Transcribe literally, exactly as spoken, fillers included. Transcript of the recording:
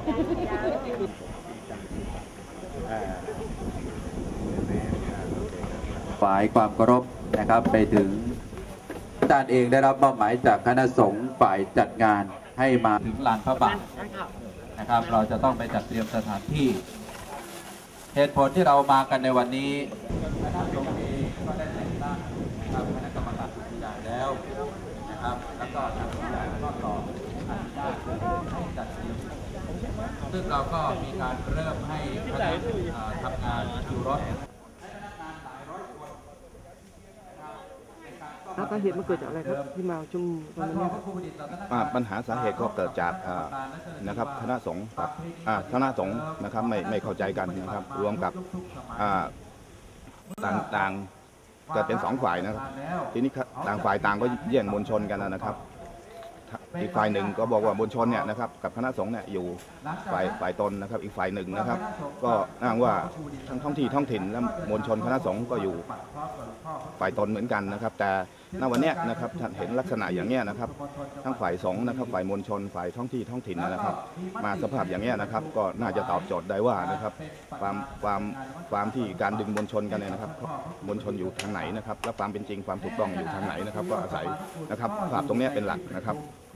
ฝ่ายความเคารพนะครับไปถึงอาจารย์เองได้รับมอบหมายจากคณะสงฆ์ฝ่ายจัดงานให้มาถึงลานพระบาทนะครับเราจะต้องไปจัดเตรียมสถานที่เหตุผลที่เรามากันในวันนี้คณะสงฆ์เองก็ได้แต่งตั้งนะครับคณะกรรมการอุทยานแล้วนะครับแล้วก็ทางอุทยานก็ต่ออนุญาตให้จัดเตรียมซึ่งเราก็มีการเริ่มให้คณะทำงานคิวรถสาเหตุมันเกิดจากอะไรครับที่มาชุมนุมตรงนี้ปัญหาสาเหตุก็เกิดจากนะครับคณะสงฆ์กับคณะสงฆ์นะครับไม่ไม่เข้าใจกันนะครับรวมกับต่างต่างก็เป็นสองฝ่ายนะครับทีนี้ต่างฝ่ายต่างก็แย่งมวลชนกันนะครับอีกฝ่ายหนึ่งก็บอกว่ามวลชนเนี่ยนะครับกับคณะสงฆ์เนี่ยอยู่ฝ่ายฝ่ายตนนะครับอีกฝ่ายหนึ่งนะครับก็อ้างว่าทั้งท้องที่ท้องถิ่นและมวลชนคณะสงฆ์ก็อยู่ฝ่ายตนเหมือนกันนะครับแต่ณวันนี้นะครับท่านเห็นลักษณะอย่างเงี้ยนะครับทั้งฝ่ายสงฆ์นะครับฝ่ายมวลชนฝ่ายท้องที่ท้องถิ่นนะครับมาสภาพอย่างเงี้ยนะครับก็น่าจะตอบโจทย์ได้ว่านะครับความความความที่การดึงมวลชนกันเนี่ยนะครับมวลชนอยู่ทางไหนนะครับและความเป็นจริงความถูกต้องอยู่ทางไหนนะครับก็อาศัยนะครับภาพตรงนี้เป็นหลักนะครับ